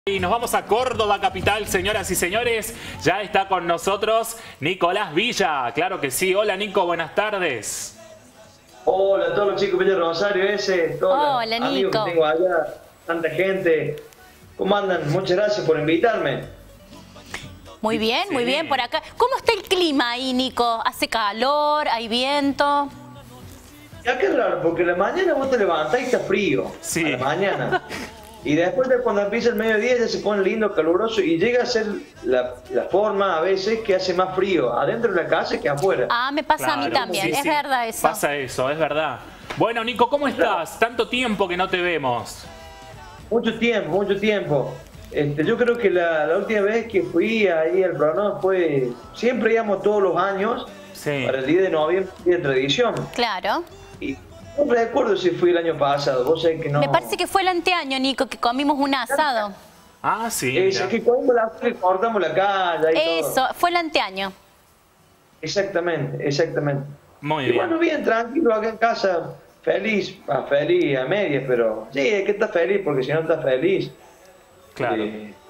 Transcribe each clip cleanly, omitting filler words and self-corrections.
Y nos vamos a Córdoba capital, señoras y señores. Ya está con nosotros Nicolás Villa. Claro que sí. Hola Nico, buenas tardes. Hola a todos los chicos de Rosario todos Hola, los amigos Nico. que tengo allá, tanta gente. ¿Cómo andan? Muchas gracias por invitarme. Muy bien por acá. ¿Cómo está el clima ahí, Nico? ¿Hace calor? ¿Hay viento? Y acá es raro, porque a la mañana vos te levantás y está frío. Sí. A la mañana. Y después de cuando empieza el mediodía ya se pone lindo, caluroso y llega a ser la forma a veces que hace más frío adentro de la casa que afuera. Ah, me pasa a mí Claro, también. sí, Es sí. verdad eso. Pasa eso, es verdad. Bueno, Nico, ¿cómo estás? Tanto tiempo que no te vemos. Mucho tiempo, mucho tiempo. Yo creo que la última vez que fui ahí al programa fue... Siempre íbamos todos los años Sí. para el 10 de noviembre, día de tradición. Claro. Y no recuerdo si fui el año pasado, vos sabés que no... Me parece que fue el anteaño, Nico, que comimos un asado. Ah, sí. Es mira. que cuando cortamos la calle y Eso, todo. fue el anteaño. Exactamente, exactamente. Muy Y bien. bueno, bien tranquilo acá en casa, feliz a medias, pero sí, es que estás feliz, porque si no estás feliz, Claro.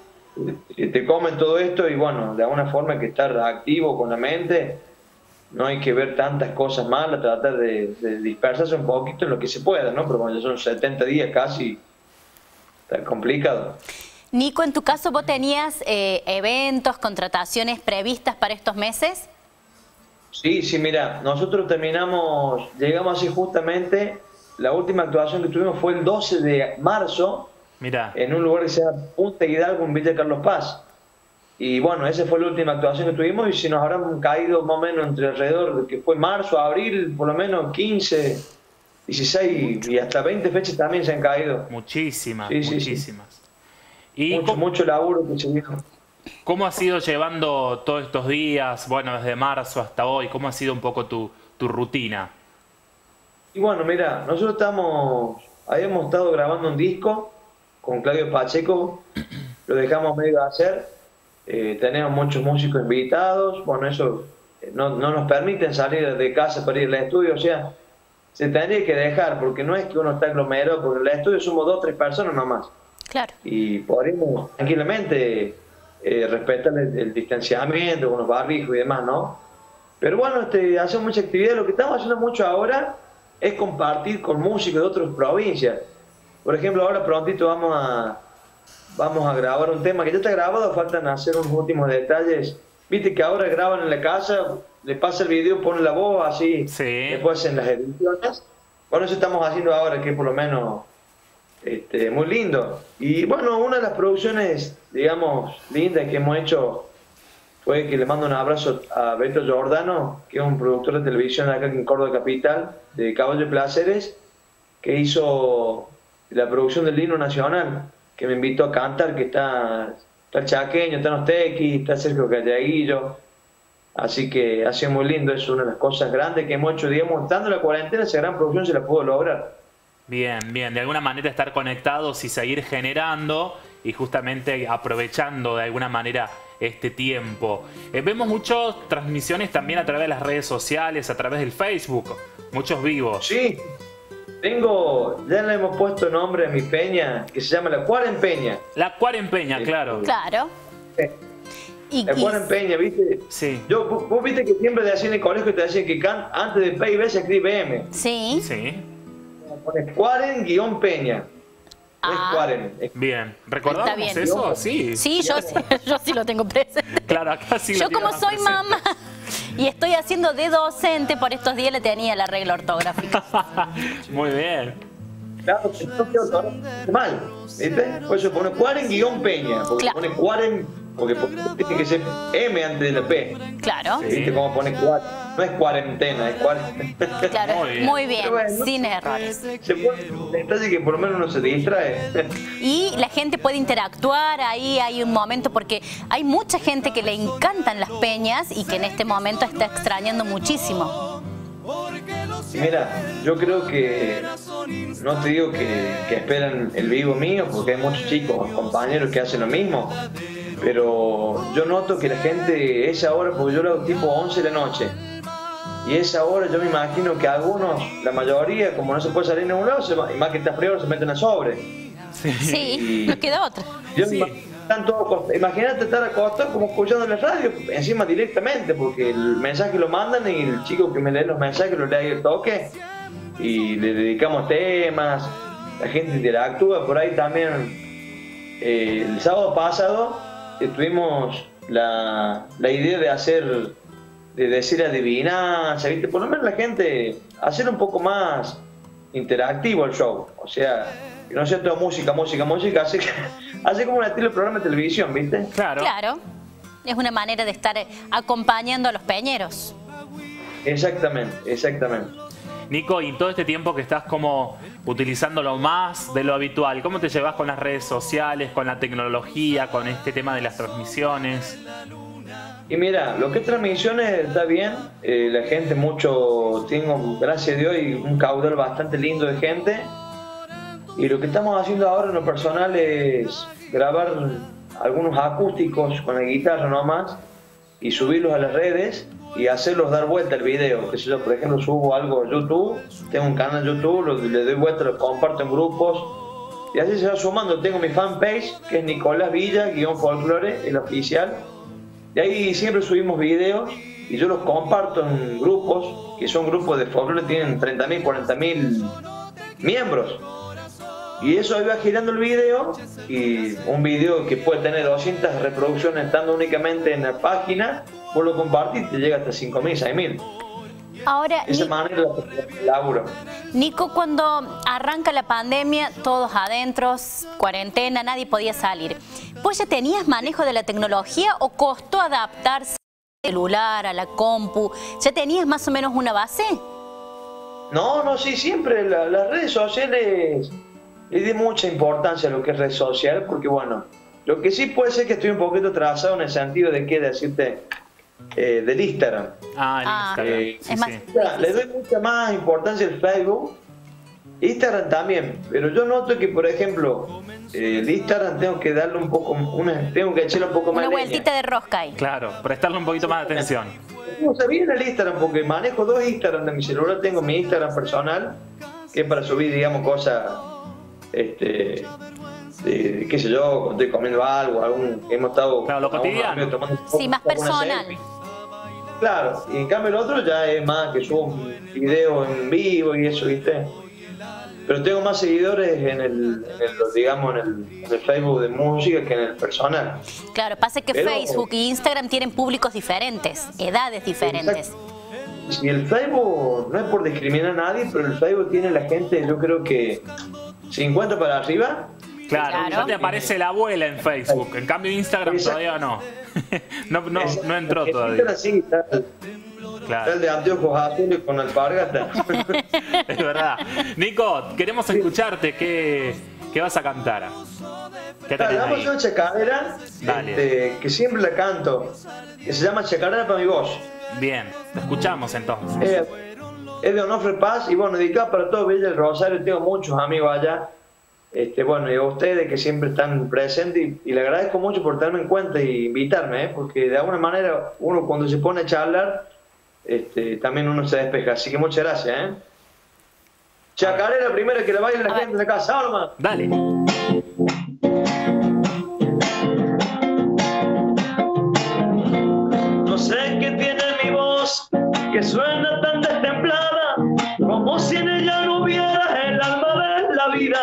te comen todo esto y bueno, de alguna forma hay que estar activo con la mente, no hay que ver tantas cosas malas, tratar de dispersarse un poquito en lo que se pueda, ¿no? Pero bueno, ya son 70 días casi, está complicado. Nico, en tu caso, ¿vos tenías eventos, contrataciones previstas para estos meses? Sí, sí, mira, nosotros llegamos así justamente, la última actuación que tuvimos fue el 12 de marzo, Mira. en un lugar que se llama Punta Hidalgo, en Villa Carlos Paz. Y bueno, esa fue la última actuación que tuvimos y si nos habrán caído más o menos entre alrededor de que fue marzo, abril, por lo menos 15, 16 y hasta 20 fechas también se han caído. Muchísimas, Sí, sí, sí. muchísimas. ¿Y Mucho laburo que se vino. cómo has ido llevando todos estos días, bueno, desde marzo hasta hoy? ¿Cómo ha sido un poco tu rutina? Y bueno, mira, nosotros habíamos estado grabando un disco con Claudio Pacheco, lo dejamos medio de hacer, tenemos muchos músicos invitados, bueno, eso no nos permiten salir de casa para ir al estudio, o sea, se tendría que dejar, porque no es que uno está aglomerado, porque en el estudio somos 2 o 3 personas nomás, Claro. y podríamos tranquilamente respetar el distanciamiento, con los barbijos y demás, ¿no? Pero bueno, hacemos mucha actividad, lo que estamos haciendo mucho ahora es compartir con músicos de otras provincias. Por ejemplo, ahora prontito vamos a grabar un tema que ya está grabado, faltan hacer unos últimos detalles. Viste que ahora graban en la casa, le pasa el video, pone la voz, así, Sí. después hacen las ediciones. Bueno, eso estamos haciendo ahora, que es por lo menos muy lindo. Y bueno, una de las producciones, digamos, lindas que hemos hecho fue que le mando un abrazo a Beto Giordano, que es un productor de televisión acá en Córdoba Capital, de Caballo de Placeres, que hizo la producción del himno nacional, que me invitó a cantar, que está el Chaqueño, está Nostequi, está Sergio Callaguillo, así que ha sido muy lindo, es una de las cosas grandes que hemos hecho, digamos, estando en la cuarentena, esa gran producción se la pudo lograr. Bien, bien. De alguna manera estar conectados y seguir generando y justamente aprovechando de alguna manera este tiempo. Vemos muchas transmisiones también a través de las redes sociales, a través del Facebook, muchos vivos. Sí, ya le hemos puesto nombre a mi peña, que se llama La Cuarempeña. La Cuarempeña, claro. Claro. La Cuarempeña, ¿viste? Sí. Vos viste que siempre te hacían en el colegio, te decían que antes de P y B se escribe M. Sí. Sí. Pones Cuaren-Peña. No es Cuaren. Bien. ¿Recordamos Está bien. eso? Sí. Sí, yo sí lo tengo presente. Claro, acá sí lo Yo tiene como más soy presente. mamá y estoy haciendo de docente, por estos días le tenía la regla ortográfica. Muy bien. Claro, que no quedó todo mal. ¿Viste? Por eso pone Cuaren-Peña. Porque Claro. pone Cuaren, porque tiene que ser M antes de la P. Claro, Sí. ¿Viste cómo pone Cuaren? No es cuarentena, es cuarentena. claro. Muy bien. Muy bien, Pero bueno. sin errores. Se pone un detalle que por lo menos uno se distrae. Y la gente puede interactuar, ahí hay un momento, porque hay mucha gente que le encantan las peñas y que en este momento está extrañando muchísimo. Y mira, yo creo que, no te digo que esperan el vivo mío, porque hay muchos chicos, compañeros que hacen lo mismo, pero yo noto que la gente, esa hora, porque yo lo hago tipo 11 de la noche, y esa hora yo me imagino que algunos, la mayoría, como no se puede salir en ningún lado, y más que está frío, se meten a sobre. Sí, no queda otra. Yo Sí. imagínate estar acostado como escuchando la radio, encima directamente, porque el mensaje lo mandan y el chico que me lee los mensajes lo lee ahí el toque y le dedicamos temas, la gente interactúa por ahí también. El sábado pasado tuvimos la idea de decir adivinanza, ¿viste? Por lo menos la gente, hacer un poco más interactivo el show, o sea, que no sea todo música, hace como un estilo de programa de televisión, ¿viste? Claro. Claro, es una manera de estar acompañando a los peñeros. Exactamente. Nico, y en todo este tiempo que estás como utilizándolo más de lo habitual, ¿cómo te llevas con las redes sociales, con la tecnología, con este tema de las transmisiones? Y mira, lo que es transmisiones está bien, la gente tengo, gracias a Dios, y un caudal bastante lindo de gente. Y lo que estamos haciendo ahora en lo personal es grabar algunos acústicos con la guitarra nomás y subirlos a las redes y hacerlos dar vuelta al video. Que si yo, por ejemplo, subo algo a YouTube, tengo un canal de YouTube, le doy vuelta, lo comparto en grupos y así se va sumando. Tengo mi fanpage, que es Nicolás Villa-Folklore, el oficial. Y ahí siempre subimos videos y yo los comparto en grupos, que son grupos de folclore, tienen 30.000, 40.000 miembros. Y eso ahí va girando el video, y un video que puede tener 200 reproducciones estando únicamente en la página, vos lo compartís y te llega hasta 5.000, 6.000. Ahora, De esa manera laburo. Nico, cuando arranca la pandemia, todos adentro, cuarentena, nadie podía salir. ¿Vos ya tenías manejo de la tecnología o costó adaptarse al celular, a la compu? ¿Ya tenías más o menos una base? No, sí, siempre las redes sociales le di mucha importancia a lo que es red social, porque bueno, lo que sí puede ser que estoy un poquito atrasado en el sentido de que decirte del Instagram. El Instagram. Es más, Le doy mucha más importancia al Facebook, Instagram también, pero yo noto que, por ejemplo, el Instagram tengo que darle un poco, tengo que echarle un poco más una vueltita de rosca ahí. Claro, prestarle un poquito más de atención. No sé bien el Instagram, porque manejo 2 Instagram de mi celular. Tengo mi Instagram personal, que es para subir, digamos, cosas, qué sé yo, cuando estoy comiendo algo, hemos estado... Claro, lo cotidiano. Sí, más personal. Claro, y en cambio el otro ya es más que subo un video en vivo y eso, ¿viste? Pero tengo más seguidores en el Facebook de música que en el personal. Claro, pasa que Facebook e Instagram tienen públicos diferentes, edades diferentes. Exacto. Y el Facebook no es por discriminar a nadie, pero el Facebook tiene la gente, yo creo que 50 para arriba. Claro, ya te aparece la abuela en Facebook. En cambio Instagram todavía no. no entró todavía. Instagram sí, está el de anteojos azules con alpargata. Es verdad. Nico, queremos escucharte. ¿Qué vas a cantar? ¿Qué tenés Vamos a ahí? hacer una chacarera que siempre la canto, que se llama Chacarera para mi voz. Bien, te escuchamos entonces. Es de Onofre Paz y bueno, dedicada para todo Villa del Rosario. Tengo muchos amigos allá. Bueno, y a ustedes que siempre están presentes y le agradezco mucho por tenerme en cuenta e invitarme, porque de alguna manera uno cuando se pone a charlar, también uno se despeja. Así que muchas gracias, Chacarera primera que la baile la gente de la casa, Alma. Dale. No sé qué tiene mi voz que suena tan destemplada, como si en ella no hubiera el alma de la vida.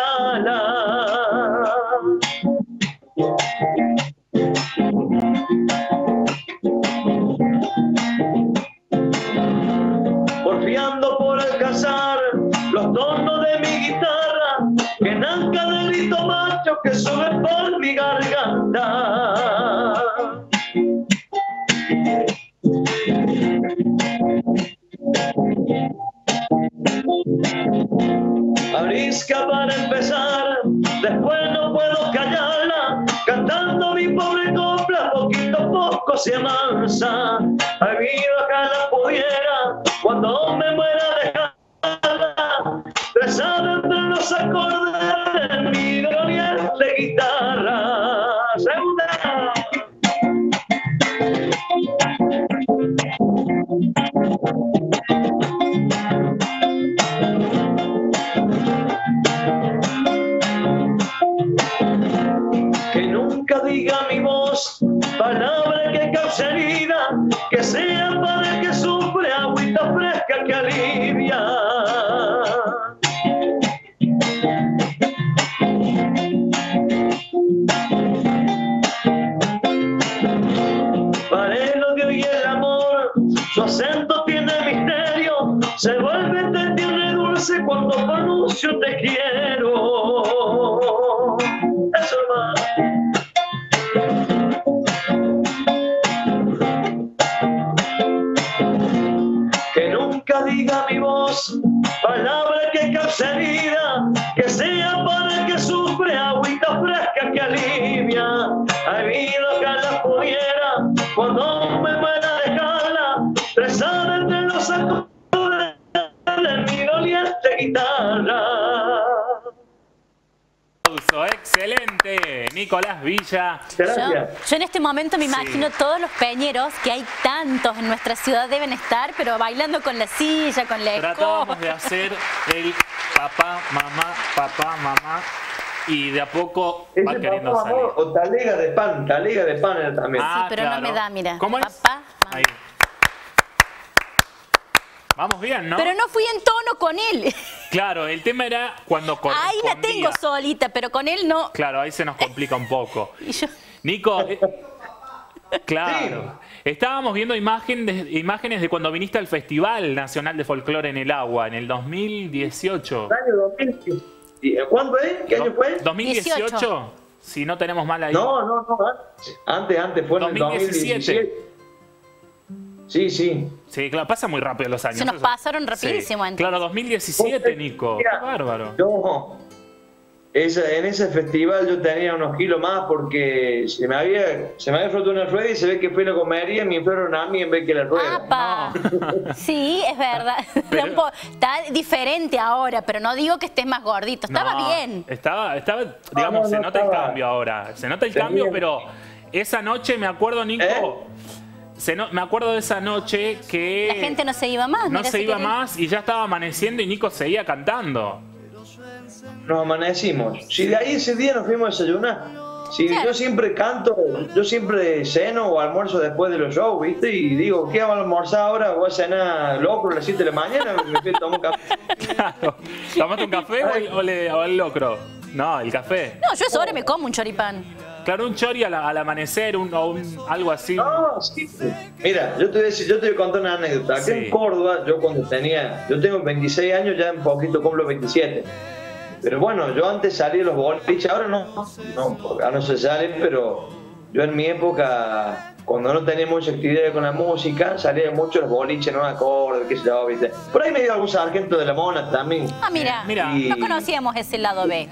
Porfiando por alcanzar los tonos de mi guitarra, que nazca del grito macho que sube por mi garganta. Arisca para empezar, después no puedo callarla, cantando mi pobre copla, poquito a poco se amansa. Ay, vida, ojalá pudiera, cuando me muera dejarla, rezar entre los acordes de mi glorieta de guitarra. Segunda. diga mi voz palabra que cause herida, que sea para el que sufre, agüita fresca que alivia. Para el odio y el amor, su acento tiene misterio, se vuelve tierno y dulce cuando pronuncio te quiero. Eso va. Que nunca diga mi voz palabra que cause herida, que sea para el que sufre, agüita fresca que alivia. Hay vida que la pudiera cuando me pueda dejarla, rezar entre los acordes de mi doliente guitarra. Excelente, Nicolás Villa. Gracias. Yo en este momento me imagino todos los peñeros, que hay tantos en nuestra ciudad, deben estar, pero bailando con la silla, con la escoba. Tratábamos de hacer el papá, mamá, y de a poco va queriendo papá, salir. amor, o talega de pan era también. Ah, Sí, pero claro. no me da, mira. ¿Cómo es? Papá, mamá. Ahí. Vamos bien, ¿no? Pero no fui en tono con él. Claro, el tema era cuando Ahí la correspondía. tengo solita, pero con él no. Claro, ahí se nos complica un poco. Y yo... Nico, claro. Estábamos viendo imágenes de cuando viniste al Festival Nacional de Folclore en el Agua, en el 2018. Año 2000. ¿Cuándo es? ¿Qué año fue? 2018, 18. si no tenemos mal ahí. No. Antes fue en el 2017. 2017. Sí. Sí, claro, pasa muy rápido los años. Se nos pasaron rapidísimo, entonces. Claro, 2017, Nico. Qué bárbaro. Yo, en ese festival yo tenía unos kilos más porque se me había roto una rueda y se ve que fui a la comedia y me inflaron a mí en vez que la rueda. ¡Apa! Sí, es verdad. Pero- Está diferente ahora, pero no digo que estés más gordito. Estaba No, bien. Estaba, digamos, no se nota el estaba. cambio ahora. Se nota el Tenía- cambio, pero esa noche me acuerdo, Nico. Me acuerdo de esa noche que La gente no se iba más. no mira, se si iba querés. más y ya estaba amaneciendo y Nico seguía cantando. Nos amanecimos. Si de ahí ese día nos fuimos a desayunar. Si Claro. yo siempre canto, yo siempre ceno o almuerzo después de los shows, ¿viste? Y digo, ¿qué hago a almorzar ahora? Voy a cenar loco a las 7 de la mañana, me fui a tomar un café. Claro. ¿Tomaste un café o el locro? No, el café. No, yo a esa hora me como un choripán. Claro, un chori al amanecer, algo así. No, sí. Mira, yo te voy a contar una anécdota. Aquí Sí. en Córdoba, yo tengo 26 años, ya en poquito cumplo 27. Pero bueno, yo antes salí de los boliches, ahora no, ahora no se salen, pero yo en mi época, cuando no tenía mucha actividad con la música, salía mucho a los boliches, no me acuerdo, qué sé yo, ¿viste? Por ahí me dio algún sargento de la Mona también. Ah, mira, Mira. no conocíamos ese lado B.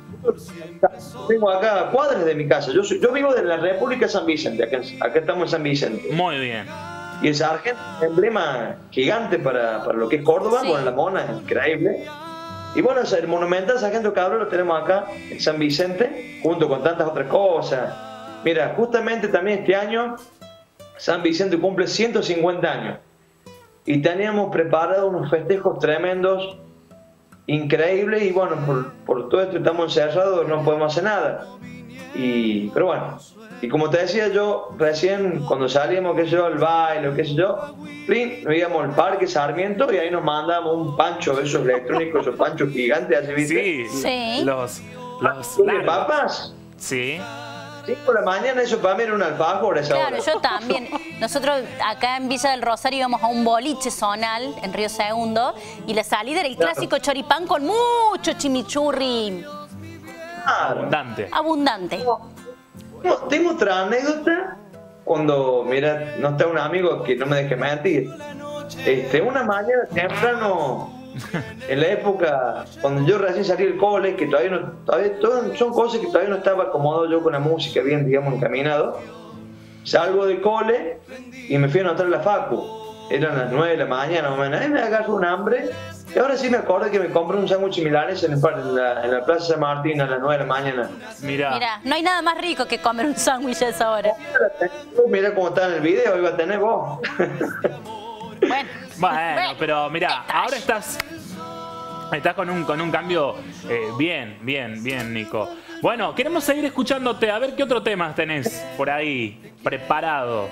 Tengo acá cuadras de mi casa, yo vivo de la República de San Vicente, acá estamos en San Vicente. Muy bien. Y el sargento, emblema gigante para lo que es Córdoba, Sí. con la Mona, increíble. Y bueno, el monumental Sargento Cabral lo tenemos acá en San Vicente, junto con tantas otras cosas. Mira, justamente también este año San Vicente cumple 150 años. Y teníamos preparados unos festejos tremendos, increíbles, y bueno, por todo esto estamos encerrados, no podemos hacer nada. Pero bueno, y como te decía yo, recién cuando salíamos, qué sé yo, al baile, qué sé yo, nos íbamos al Parque Sarmiento y ahí nos mandábamos un pancho de esos electrónicos, esos panchos gigantes, así, ¿viste? Sí, Sí. los ¿De largos. papas? Sí. 5 de la mañana, eso para mí era un alfajor a esa Claro, hora. yo también. Nosotros acá en Villa del Rosario íbamos a un boliche zonal en Río Segundo y la salida era el clásico choripán con mucho chimichurri Claro. Abundante. abundante. Tengo otra anécdota cuando, mira, no está un amigo que no me deje mentir. Una mañana temprano, en la época cuando yo recién salí del cole, que son cosas que todavía no estaba acomodado yo con la música bien, digamos, encaminado. Salgo del cole y me fui a anotar la facu. Eran las 9 de la mañana, más o menos. Ahí me agarro un hambre. Y ahora sí me acuerdo que me compré un sándwich milanesa en la Plaza San Martín a las 9 de la mañana. Mira. Mira, no hay nada más rico que comer un sándwich a esa hora. Mira cómo está en el video, iba a tener vos. Bueno, Bueno, pero mira, detalle. ahora estás con un cambio bien, Nico. Bueno, queremos seguir escuchándote. A ver qué otro tema tenés por ahí preparado.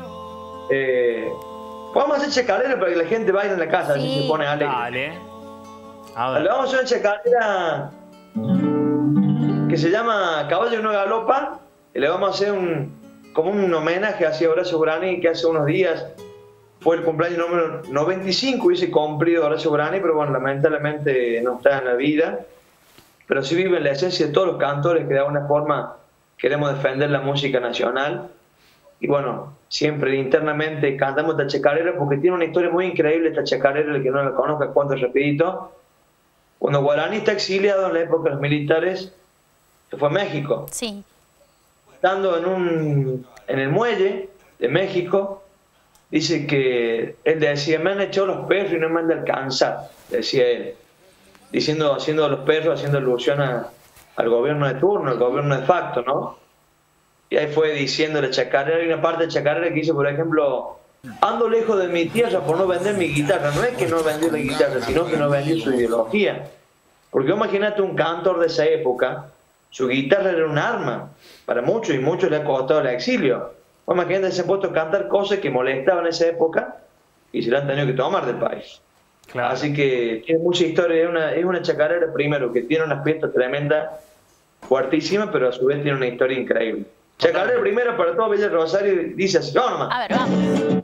Podemos hacer chacarera para que la gente baile en la casa, Sí. si se pone alegre. Dale. A ver. Le vamos a hacer una chacarera que se llama Caballo no galopa, y le vamos a hacer como un homenaje hacia Horacio Guaraní, que hace unos días fue el cumpleaños número 95, hubiese cumplido Horacio Guaraní, pero bueno, lamentablemente no está en la vida, pero sí vive en la esencia de todos los cantores que de alguna forma queremos defender la música nacional. Y bueno, siempre internamente cantamos esta chacarera porque tiene una historia muy increíble esta chacarera, el que no la conozca, cuento rapidito. Cuando Guaraní está exiliado en la época de los militares, se fue a México. Sí. Estando en el muelle de México, dice que él decía, me han echado los perros y no me han de alcanzar, decía él, haciendo a los perros, haciendo alusión al gobierno de turno, al gobierno de facto, ¿no? Y ahí fue diciendo la chacarera. Hay una parte de chacarera que dice, por ejemplo, ando lejos de mi tierra por no vender mi guitarra. No es que no vendió la guitarra, sino que no vendió su ideología. Porque imagínate un cantor de esa época, su guitarra era un arma para muchos, y muchos le ha costado el exilio. Imagínate, se ha puesto a cantar cosas que molestaban en esa época y se la han tenido que tomar del país. Claro. Así que tiene mucha historia. Es una chacarera, primero, que tiene unas pistas tremendas, fuertísimas, pero a su vez tiene una historia increíble. Chacarera primero para todo Villa Rosario, dice así, no, nomás. A ver, vamos.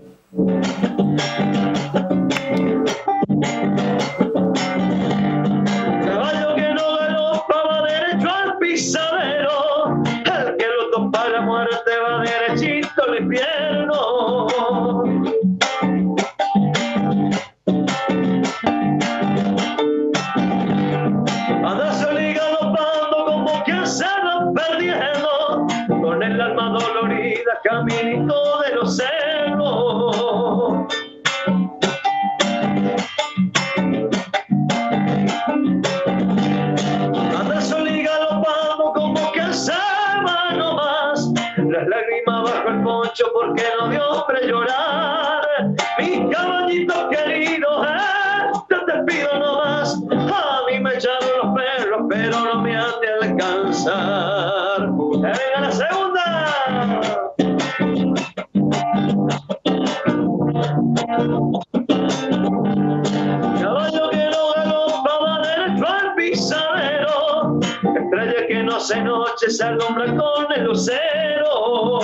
Caballo que no galopa va derecho al pisadero, el que lo topa la muerte va derechito al infierno. Anda solo y galopando como quien se va perdiendo, con el alma dolorida, caminito de los cerros. Anda solo y galopando como que se va nomás, las lágrimas bajo el poncho porque no dio hombre llorar. Mi caballito querido, te pido nomás, a mí me echaron los perros, pero no me han de alcanzar. ¡Que venga la segunda! Caballo que no galopa va derecho al pisadero, estrella que no se noche se alumbra con el lucero.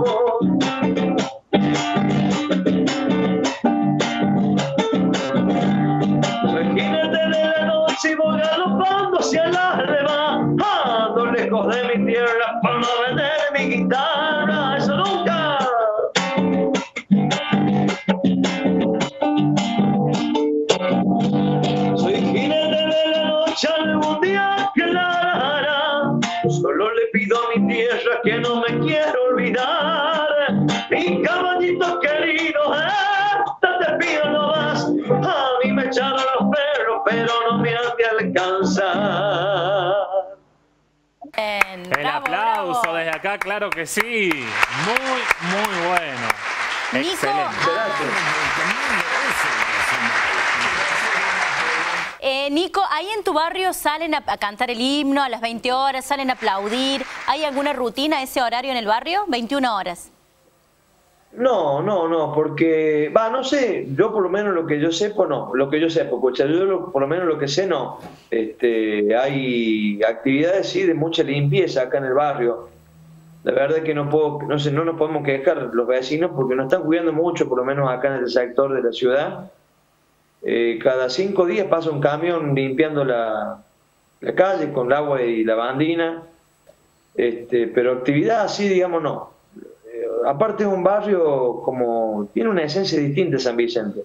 Soy jinete de la noche y voy galopando hacia la leva, ando lejos de mi tierra para no vender mi guitarra, eso nunca. Soy jinete de la noche, algún día aclarará, solo le pido a mi tierra que no me quiero olvidar. Mi caballito querido, te pido nomás, a mí me echaron los perros, pero no me han de alcanzar. Bien, El bravo, aplauso bravo. desde acá, claro que sí. Muy, muy bueno. Nico, Excelente. Nico, ¿ahí en tu barrio salen a cantar el himno a las 20 horas, salen a aplaudir? ¿Hay alguna rutina a ese horario en el barrio? 21 horas. No, porque, no sé, yo por lo menos lo que yo sepa, no, lo que yo sepa, escucha, por lo menos lo que sé, no. Hay actividades, sí, de mucha limpieza acá en el barrio. La verdad que no nos podemos quejar los vecinos porque nos están cuidando mucho, por lo menos acá en el sector de la ciudad. Cada 5 días pasa un camión limpiando la calle con el agua y lavandina, pero actividad así, digamos, no. Aparte es un barrio como tiene una esencia distinta San Vicente.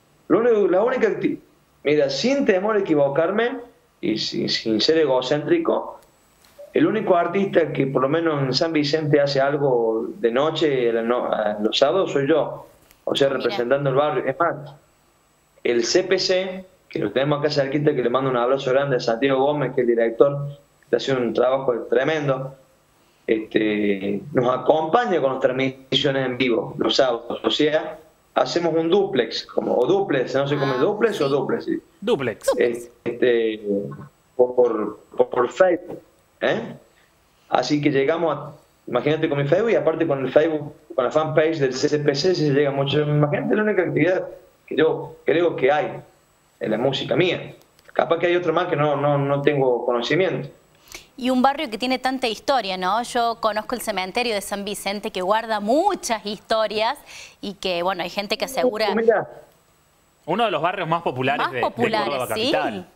Mira, sin temor a equivocarme y sin ser egocéntrico, el único artista que por lo menos en San Vicente hace algo de noche los sábados soy yo, o sea, representando el barrio. Es más, el CPC, que lo tenemos acá cerquita, que le mando un abrazo grande a Santiago Gómez, que es el director, que hace un trabajo tremendo, nos acompaña con las transmisiones en vivo los sábados. O sea, hacemos un duplex, o duplex, no sé cómo es, duplex o duplex. Sí. Duplex. Por Facebook. Así que llegamos a, imagínate con mi Facebook y aparte con el Facebook, con la fanpage del CCPC se llega mucho. Imagínate la única actividad que yo creo que hay en la música mía. Capaz que hay otro más que no tengo conocimiento. Y un barrio que tiene tanta historia, ¿no? Yo conozco el cementerio de San Vicente que guarda muchas historias y que, bueno, hay gente que asegura... Mira, uno de los barrios más populares, de Córdoba capital. Sí.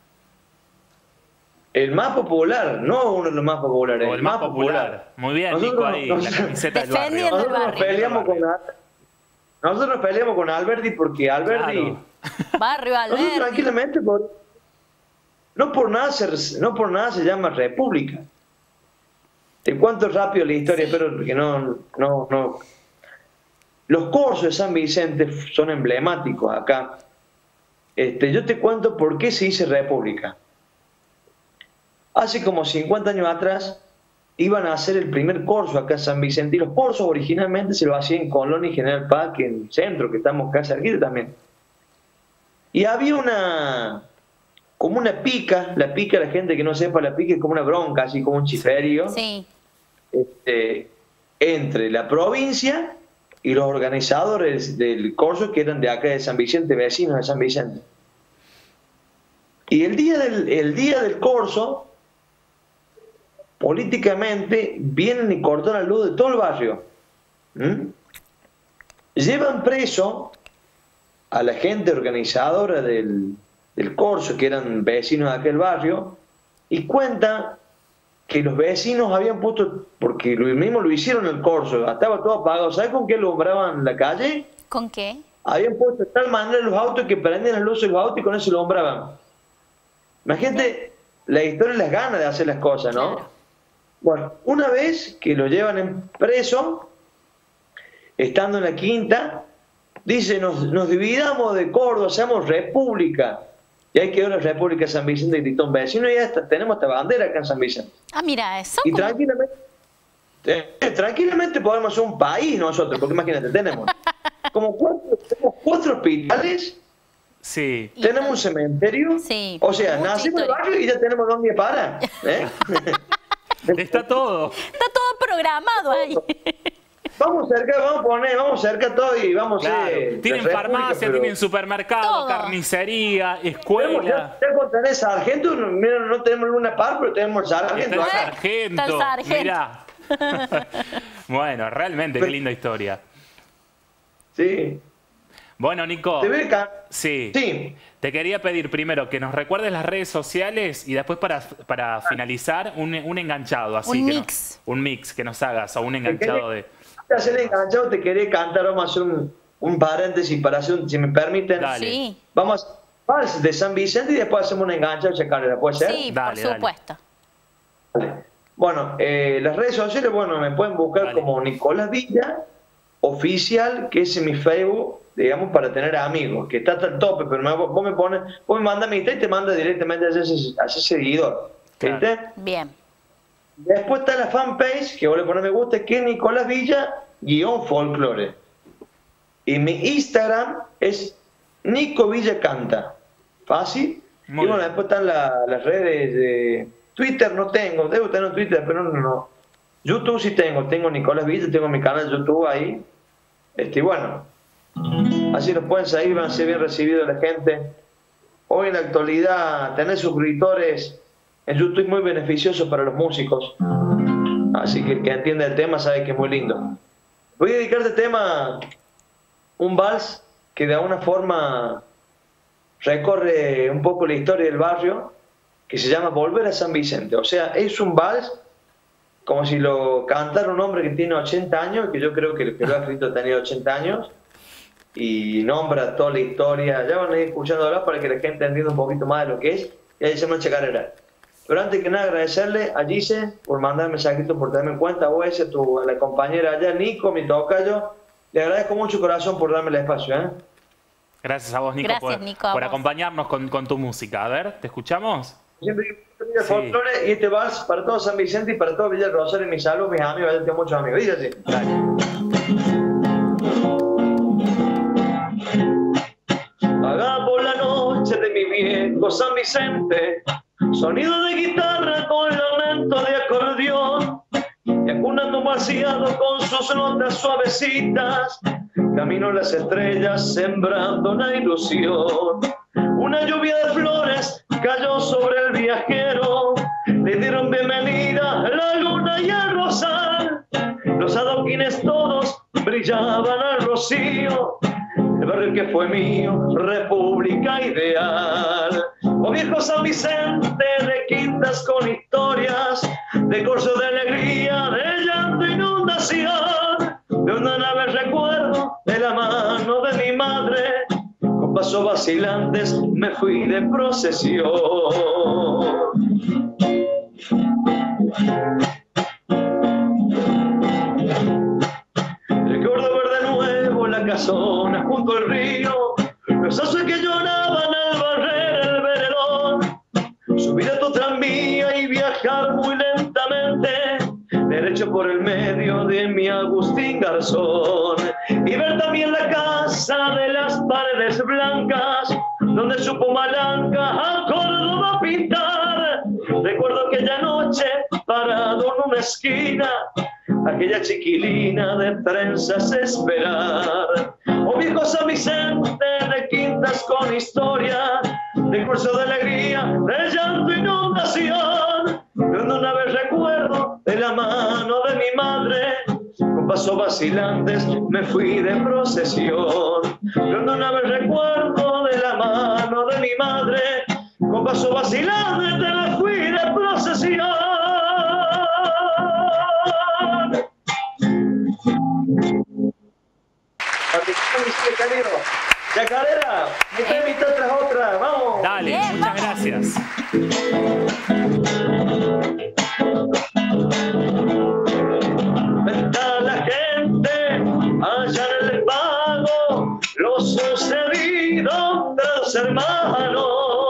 El más popular, no uno de los más populares. O el más popular. Muy bien, Nico, ahí, la camiseta del barrio. Nosotros nos peleamos con Alberti porque Alberti... Claro. Barrio Alberti. Nosotros tranquilamente, no por nada se llama República. Te cuento rápido la historia, Sí. pero porque no. Los corzos de San Vicente son emblemáticos acá. Yo te cuento por qué se dice República. Hace como 50 años atrás iban a hacer el primer corso acá en San Vicente, y los corsos originalmente se lo hacían en Colón y General Paz, que en el centro, que estamos acá cerquita también. Y había como una pica, la gente que no sepa, la pica es como una bronca, así como un chiferio, Sí. entre la provincia y los organizadores del corso que eran de acá de San Vicente, vecinos de San Vicente. Y el día del corso, políticamente, vienen y cortan la luz de todo el barrio. Llevan preso a la gente organizadora del corso, que eran vecinos de aquel barrio, y cuenta que los vecinos habían puesto, porque mismo lo hicieron el corso, estaba todo apagado. ¿Sabes con qué alumbraban la calle? ¿Con qué? Habían puesto de tal manera los autos que prendían las luces de los autos y con eso lo alumbraban. Imagínate la historia y las ganas de hacer las cosas, ¿no? Claro. Bueno, una vez que lo llevan en preso, estando en la quinta, dice, nos dividamos de Córdoba, seamos república. Y ahí quedó la República de San Vicente, y gritó un vecino, y ya tenemos esta bandera acá en San Vicente. Ah, mira, eso. Y tranquilamente podemos ser un país nosotros, porque imagínate, tenemos como cuatro hospitales, Sí. tenemos un cementerio, Sí, o sea, mucha nacimos en el historia. barrio y ya tenemos dónde parar. Está todo. Está todo programado ahí. Vamos cerca todo y vamos Claro. a ser Tienen de farmacia, república, pero tienen supermercado, Todo. carnicería, tenemos escuela. ya con tener sargento, mira, no tenemos Luna Par, pero tenemos Está sargento. el acá. sargento. Está el sargento. Mirá. Bueno, realmente, qué linda historia. Sí. Bueno, Nico. ¿Te ve acá? Sí. Sí. Te quería pedir primero que nos recuerdes las redes sociales y después para finalizar un enganchado. Así Un que mix. un mix que nos hagas o un enganchado de... Para hacer enganchado te quería cantar, vamos a hacer un paréntesis para hacer si me permiten. Dale. Sí, Vamos a vals de San Vicente y después hacemos un enganchado chacarera, ¿puede ser? sí, Dale, por dale. supuesto. Bueno, las redes sociales, bueno, me pueden buscar Dale. como Nicolás Villa Oficial, que es en mi Facebook, digamos, para tener amigos, que está hasta el tope, pero vos me mandas mi y te manda directamente a ese seguidor. Claro. ¿Viste? Bien. Después está la fanpage, que vos le pones me gusta, que es Nicolás Villa-folklore. Y mi Instagram es Nico Villa Canta. Fácil. Muy Y bueno, bien. después están las redes de Twitter, no tengo, debo tener un Twitter, pero no. YouTube sí tengo Nicolás Villa, tengo mi canal de YouTube ahí. Y bueno, así los pueden seguir, van a ser bien recibidos la gente. Hoy en la actualidad, tener suscriptores en YouTube es muy beneficioso para los músicos. Así que el que entiende el tema sabe que es muy lindo. Voy a dedicar este tema un vals que de alguna forma recorre un poco la historia del barrio, que se llama Volver a San Vicente. O sea, es un vals como si lo cantara un hombre que tiene 80 años, que yo creo que el que lo ha escrito tenía 80 años, y nombra toda la historia. Ya van a ir escuchando hablar para que la gente entienda un poquito más de lo que es, y ahí se llama Chacarera. Pero antes que nada agradecerle a Gise por mandar mensajitos, por tenerme en cuenta, a vos, a la compañera allá, Nico, mi tocayo. Le agradezco mucho corazón por darme el espacio, ¿eh? Gracias a vos, Nico, Gracias, Nico, a por vos. acompañarnos con tu música. A ver, ¿te escuchamos? Siempre digo folclore y este vals para todo San Vicente y para todo Villa Rosario, mis saludos, mis amigos, yo tengo muchos amigos. Dice así. Dale. Hagamos la noche de mi viejo San Vicente, sonido de guitarra con lamento de acordeón. demasiado con sus notas suavecitas. Camino las estrellas sembrando la ilusión. Una lluvia de flores cayó sobre el viajero. Le dieron bienvenida a la luna y el rosal. Los adoquines todos brillaban al rocío. El barrio que fue mío, república ideal. Oh viejo San Vicente, de quintas con historias, de corso de alegría, de llanto e inundación, de una nave recuerdo de la mano de mi madre. Con pasos vacilantes me fui de procesión. Recuerdo ver de nuevo la casona junto al río, los haces que lloraban al barrer el veredón. Subir a tu tranvía y viajar muy lentamente, derecho por el medio de mi Agustín Garzón. Y ver también la casa de las paredes blancas, donde supo Malanca a Córdoba pintar. Recuerdo aquella noche parado en una esquina, aquella chiquilina de trenzas esperar. Oh viejo San Vicente, de quintas con historia, de curso de alegría, de llanto e inundación, donde una vez recuerdo de la mano de mi madre. Con pasos vacilantes me fui de procesión. Donde una vez recuerdo de la mano de mi madre. Con pasos vacilantes me fui de procesión. Chacarera, me invito tras otra, vamos. Dale, Bien, muchas vamos. gracias. Está la gente allá en el pago, lo sucedido entre los hermanos.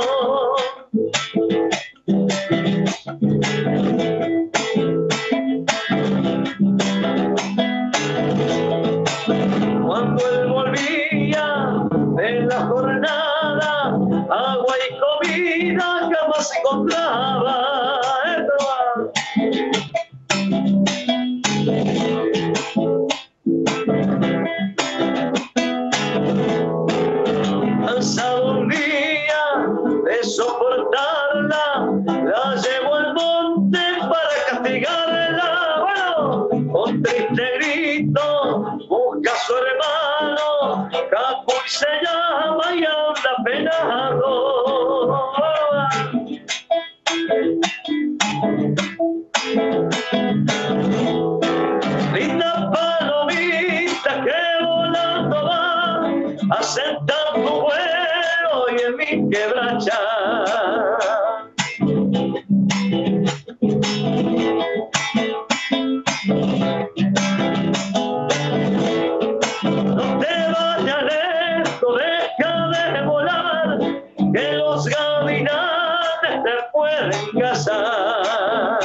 Cuando él volvía de la jornada, agua y comida jamás encontraba. Cansado un día de soportarla, la llevo al monte para castigarla. Bueno, con triste grito busca a su hermano, Capuy se llama y anda penado. Linda palomita que volando va a sentar tu vuelo y en mi quebracha. No te vayas lejos, deja de volar, que los gavilanes te pueden cazar.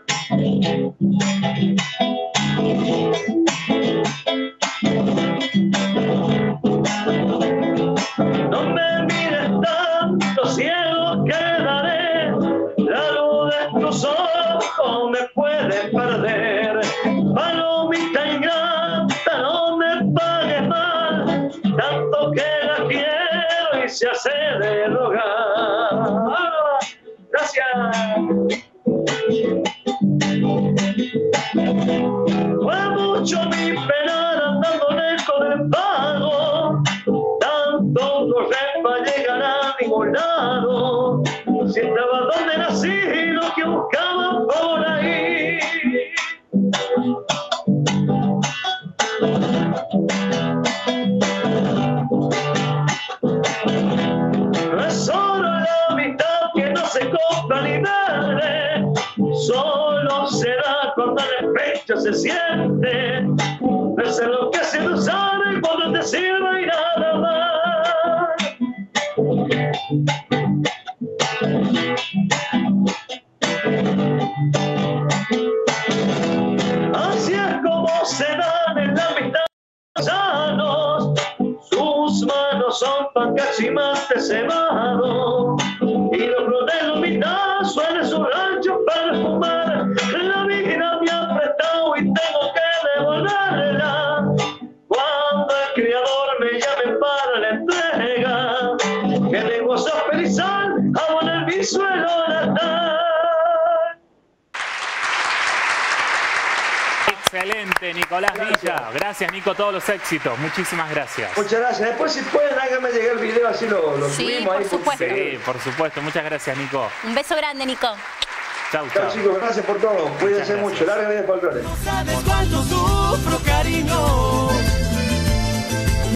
No me mires tanto, cielo, quedaré. La luz de tus ojos me puede perder. Palomita ingrata, no me pagues mal, tanto que la quiero y se hace de rogar. Gracias. Fue mucho mi penar andando lejos del pago, tanto correr para llegar a ningún lado. Si estaba donde nací, lo que buscaba por ahí. No es solo la mitad que no se compra ni vende, solo será cuando en el pecho se siente. No es lo que se nos sabe cuando te sirva y nada más. Así es como se dan en la mitad los sanos, sus manos son pancachimantes cebados, y los brotes de mitad suelen su rancho para fumar. La vida me ha apretado y tengo carrera. Cuando el Creador me llame para la entrega, que de gozo felizal abonar mi suelo natal. Excelente, Nicolás Villa. Gracias, Nico, todos los éxitos. Muchísimas gracias. Muchas gracias. Después, si pueden, háganme llegar el video, así lo Sí, subimos por ahí. supuesto. Sí, por supuesto. Muchas gracias, Nico. Un beso grande, Nico. Chau, Chao, chau. chicos, gracias por todo. Cuídense gracias. mucho. Larga vida de folclore. No sabes cuánto sufro, cariño.